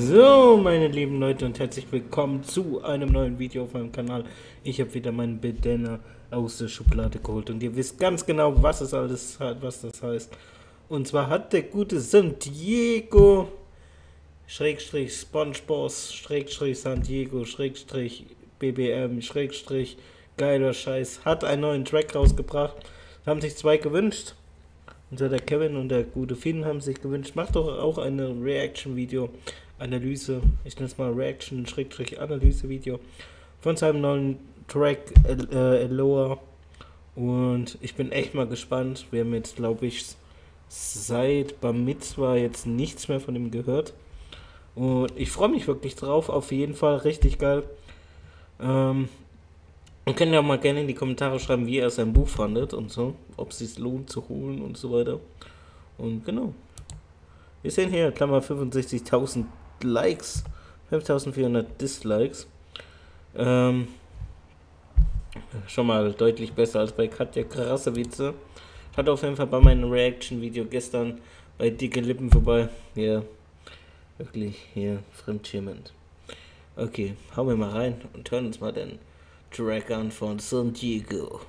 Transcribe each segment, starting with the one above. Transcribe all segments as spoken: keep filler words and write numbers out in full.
So, meine lieben Leute, und herzlich willkommen zu einem neuen Video auf meinem Kanal. Ich habe wieder meinen Bediener aus der Schublade geholt und ihr wisst ganz genau, was es alles hat, was das heißt. Und zwar hat der gute San Diego Schrägstrich SpongeBob Schrägstrich San Diego Schrägstrich B B M Schrägstrich geiler Scheiß hat einen neuen Track rausgebracht. Da haben sich zwei gewünscht. Und so der Kevin und der gute Finn haben sich gewünscht, macht doch auch eine Reaction-Video, Analyse, ich nenne es mal Reaction-Analyse-Video von seinem neuen Track äh, Eloa. Und ich bin echt mal gespannt. Wir haben jetzt, glaube ich, seit Bar Mitzwa jetzt nichts mehr von ihm gehört. Und ich freue mich wirklich drauf, auf jeden Fall richtig geil. Ähm, Und könnt ihr auch mal gerne in die Kommentare schreiben, wie ihr sein Buch fandet und so, ob es sich lohnt zu holen und so weiter. Und genau. Wir sehen hier, Klammer fünfundsechzigtausend Likes, fünftausendvierhundert Dislikes. Ähm, schon mal deutlich besser als bei Katja Krasowitze. Ich hatte auf jeden Fall bei meinem Reaction-Video gestern bei Dicke Lippen vorbei. Ja, wirklich hier fremdschämend. Okay, hauen wir mal rein und hören uns mal den Track an von San Diego.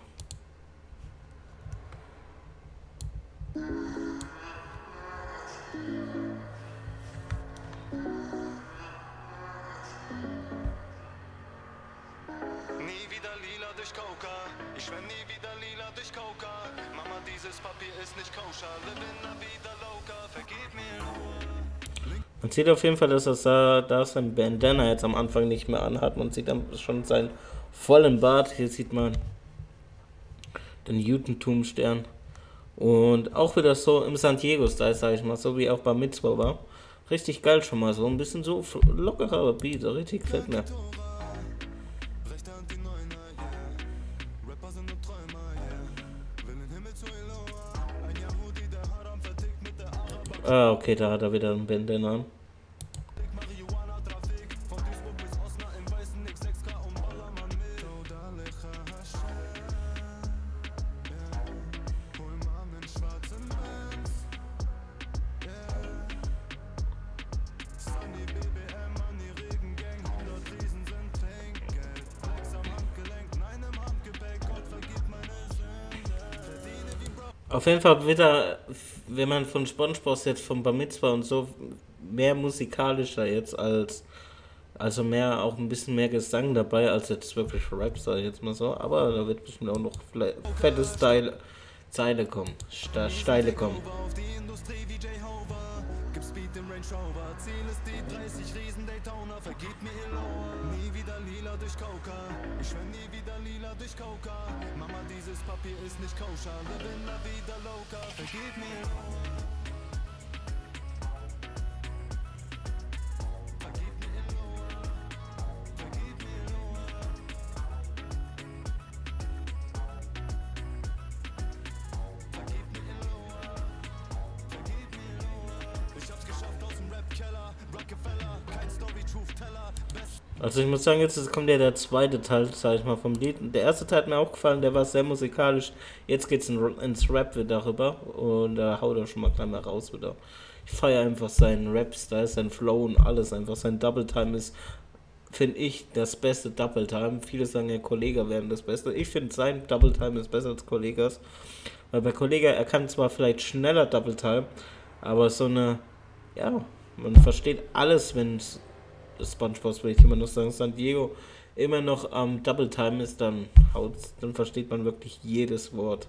Nie wieder lila durch Coca, ich schwänn nie wieder lila durch Coca. Mama, dieses Papier ist nicht koscher, living la vida loca, vergib mir nur. Man sieht auf jeden Fall, dass er da sein Bandana jetzt am Anfang nicht mehr anhat. Man sieht dann schon seinen vollen Bart. Hier sieht man den Judentumstern. Und auch wieder so im San Diego-Style, sag ich mal, so wie auch bei Mitzwa war. Richtig geil schon mal, so ein bisschen so lockerer Beat, so richtig gefällt mir. Ah, okay, da hat er wieder einen Bandana an. Auf jeden Fall wieder, wenn man von SpongeBob jetzt von Bar Mitzwa und so, mehr musikalischer jetzt als, also mehr, auch ein bisschen mehr Gesang dabei, als jetzt wirklich Rap, sag ich jetzt mal so, aber da wird bestimmt auch noch fette Style, Zeile kommen, Sta Steile kommen. Durch Coca, ich schwänn nie wieder lila durch Coca. Mama, dieses Papier ist nicht koscher, living la vida loca, vergib mir. Also ich muss sagen, jetzt kommt ja der zweite Teil, sag ich mal, vom Lied. Der erste Teil hat mir auch gefallen, der war sehr musikalisch. Jetzt geht's in, ins Rap wieder rüber und da äh, haut er schon mal gleich mal raus wieder. Ich feiere einfach seinen Rap-Style, sein Flow und alles einfach. Sein Double Time ist, finde ich, das beste Double Time. Viele sagen ja, Kollega wären das Beste. Ich finde, sein Double Time ist besser als Kollegas. Weil bei Kollega, er kann zwar vielleicht schneller Double Time, aber so eine, ja, man versteht alles, wenn es SpongeBob, will ich immer noch sagen, San Diego immer noch am um, Double Time ist, dann haut's, dann versteht man wirklich jedes Wort.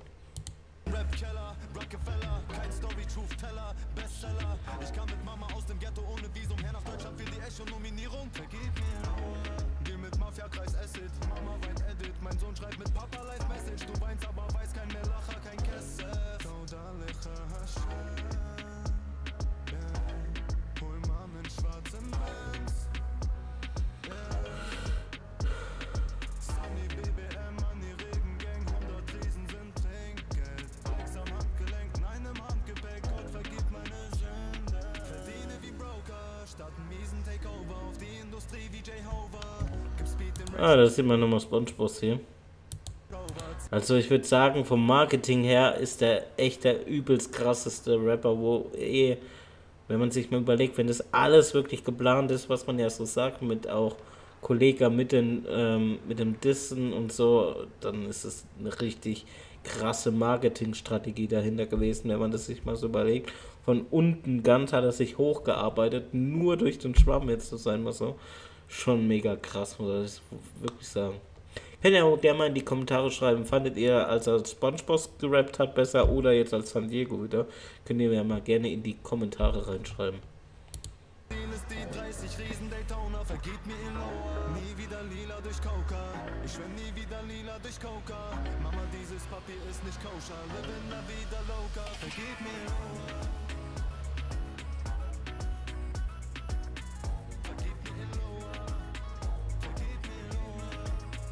Ah, da sieht man nochmal SpongeBob hier. Also ich würde sagen, vom Marketing her ist der echt der übelst krasseste Rapper, wo eh Wenn man sich mal überlegt, wenn das alles wirklich geplant ist, was man ja so sagt, mit auch Kollega mit, den, ähm, mit dem Dissen und so, dann ist es eine richtig krasse Marketingstrategie dahinter gewesen, wenn man das sich mal so überlegt. Von unten ganz hat er sich hochgearbeitet, nur durch den Schwamm jetzt zu sein, was so. Schon mega krass, muss ich wirklich sagen. Könnt ihr auch gerne mal in die Kommentare schreiben, fandet ihr, als er SpongeBob gerappt hat, besser oder jetzt als San Diego wieder? Könnt ihr mir mal gerne in die Kommentare reinschreiben. Die dreißig Riesen Daytona, vergeht mir in Lauer. Nie wieder lila durch Coca. Ich schwimm nie wieder lila durch Coca. Mama, dieses Papier ist nicht koscher. Living la vida loca, vergeht mir in Lauer. Vergeht mir in Lauer. Vergeht mir in Lauer.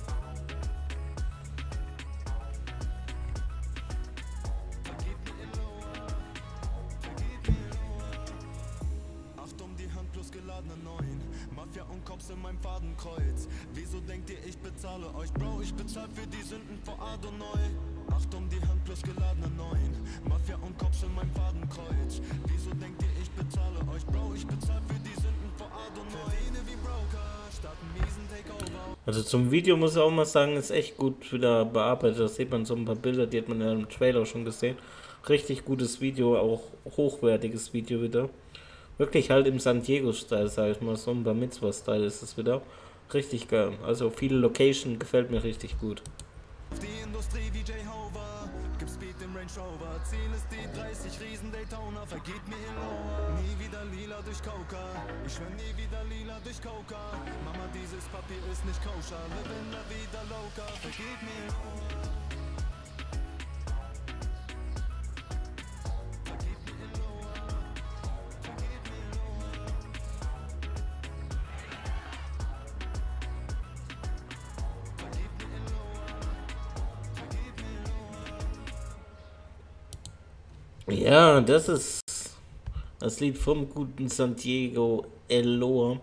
Vergeht mir in Lauer. Vergeht mir in Lauer. Acht um die Hand plus geladene Neun. Mafia und Cops in meinem Fadenkreuz. Wieso denkt ihr, ich bezahle euch? Bro, ich bezahl für die Sünden vor Adonai. Acht um die Hand plus geladene Neun. Mafia und Cops in meinem Fadenkreuz. Wieso denkt ihr, ich bezahle euch? Bro, ich bezahl für die Sünden vor Adonai. Verdiene wie Broker, statt einen miesen Takeover. Also zum Video muss ich auch mal sagen, ist echt gut wieder bearbeitet. Da sieht man so ein paar Bilder, die hat man ja im Trailer schon gesehen. Richtig gutes Video, auch hochwertiges Video wieder. Wirklich halt im San Diego-Style, sag ich mal, so ein Bar Mitzvah-Style ist es wieder. Richtig geil. Also viele Location gefällt mir richtig gut. Die Industrie wie Jehovah, gib Speed im Range Rover. Ziel ist die dreißig Riesen Daytona, vergeht mir in Lauer. Nie wieder lila durch Coca, ich schwimm nie wieder lila durch Coca. Mama, dieses Papier ist nicht koscher, living la vida loca, vergeht mir in Lauer. Vergeht mir in Lauer. Vergeht mir in Lauer. Vergeht mir in Lauer. Vergeht mir in Lauer. Ja, das ist das Lied vom guten San Diego Eloa.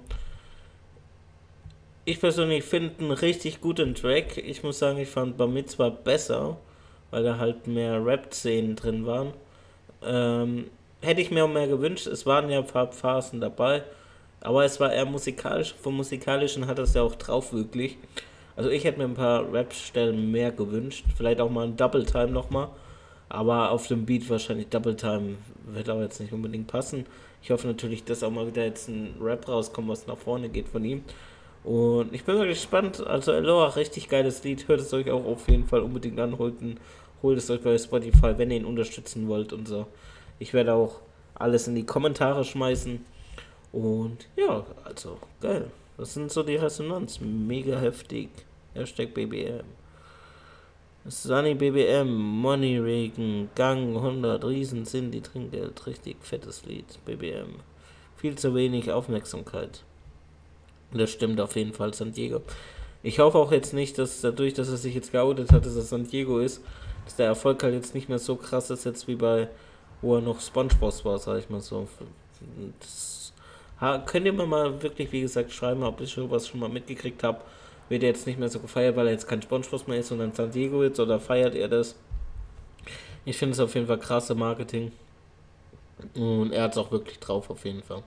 Ich persönlich finde einen richtig guten Track. Ich muss sagen, ich fand Bar Mitzvah besser, weil da halt mehr Rap-Szenen drin waren. Ähm, hätte ich mir auch mehr gewünscht. Es waren ja ein paar Phasen dabei, aber es war eher musikalisch. Vom Musikalischen hat es ja auch drauf wirklich. Also ich hätte mir ein paar Rap-Stellen mehr gewünscht. Vielleicht auch mal ein Double Time nochmal. Aber auf dem Beat wahrscheinlich Double Time wird aber jetzt nicht unbedingt passen. Ich hoffe natürlich, dass auch mal wieder jetzt ein Rap rauskommt, was nach vorne geht von ihm. Und ich bin wirklich gespannt. Also Eloa, richtig geiles Lied. Hört es euch auch auf jeden Fall unbedingt an. Holt, ein, holt es euch bei Spotify, wenn ihr ihn unterstützen wollt und so. Ich werde auch alles in die Kommentare schmeißen. Und ja, also geil. Das sind so die Resonanz. Mega heftig. Hashtag B B M. Sunny B B M, Money Regen, Gang hundert, Riesen sind die Trinkgeld, richtig fettes Lied, B B M. Viel zu wenig Aufmerksamkeit. Das stimmt auf jeden Fall, San Diego. Ich hoffe auch jetzt nicht, dass dadurch, dass er sich jetzt geoutet hat, dass er San Diego ist, dass der Erfolg halt jetzt nicht mehr so krass ist, jetzt wie bei, wo er noch SpongeBob war, sag ich mal so. Das, ha, könnt ihr mir mal wirklich, wie gesagt, schreiben, ob ich sowas schon mal mitgekriegt habe. Wird er jetzt nicht mehr so gefeiert, weil er jetzt kein SpongeBob mehr ist, sondern San Diego jetzt, oder feiert er das? Ich finde es auf jeden Fall krasse Marketing. Und er hat es auch wirklich drauf, auf jeden Fall.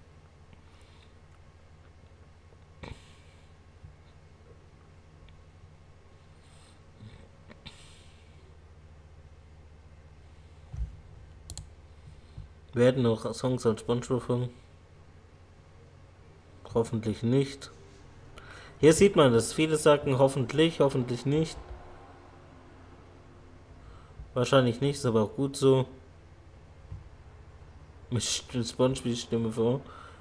Werden noch Songs als SpongeBob hören? Hoffentlich nicht. Hier sieht man das. Viele sagen hoffentlich, hoffentlich nicht. Wahrscheinlich nicht, ist aber auch gut so. Mit SpongeBob Stimme vor.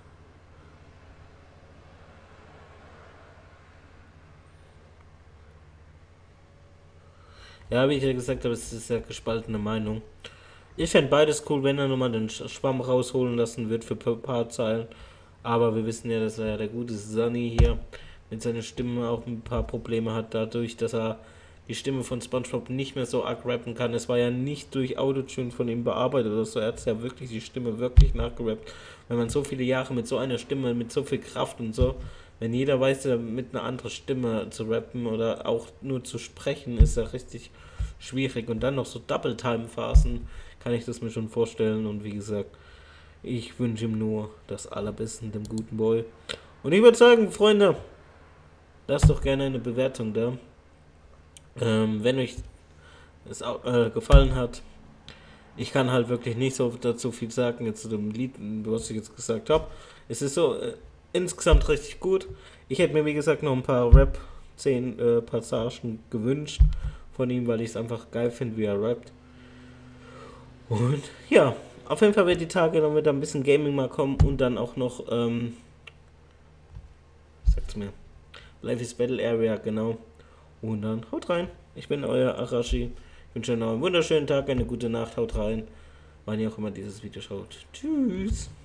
Ja, wie ich ja gesagt habe, es ist ja gespaltene Meinung. Ich fände beides cool, wenn er nochmal den Schwamm rausholen lassen wird für ein paar Zeilen. Aber wir wissen ja, dass er ja der gute Sunny hier mit seiner Stimme auch ein paar Probleme hat, dadurch, dass er die Stimme von SpongeBob nicht mehr so arg rappen kann. Es war ja nicht durch Autotune von ihm bearbeitet oder so, er hat ja wirklich die Stimme wirklich nachgerappt. Wenn man so viele Jahre mit so einer Stimme, mit so viel Kraft und so, wenn jeder weiß, mit einer anderen Stimme zu rappen oder auch nur zu sprechen, ist ja richtig schwierig. Und dann noch so Double-Time-Phasen, kann ich das mir schon vorstellen. Und wie gesagt, Ich wünsche ihm nur das Allerbeste, dem guten Boy. Und ich würde sagen, Freunde, lasst doch gerne eine Bewertung da. Ähm, wenn euch es äh, gefallen hat. Ich kann halt wirklich nicht so dazu viel sagen, jetzt zu dem Lied, was ich jetzt gesagt habe. Es ist so äh, insgesamt richtig gut. Ich hätte mir, wie gesagt, noch ein paar Rap-Passagen äh, gewünscht von ihm, weil ich es einfach geil finde, wie er rappt. Und ja, auf jeden Fall wird die Tage dann wieder ein bisschen Gaming mal kommen und dann auch noch, ähm, sagt's mir, Life is Battle Area, genau. Und dann haut rein. Ich bin euer Arashi. Ich wünsche euch noch einen wunderschönen Tag, eine gute Nacht, haut rein, wann ihr auch immer dieses Video schaut. Tschüss.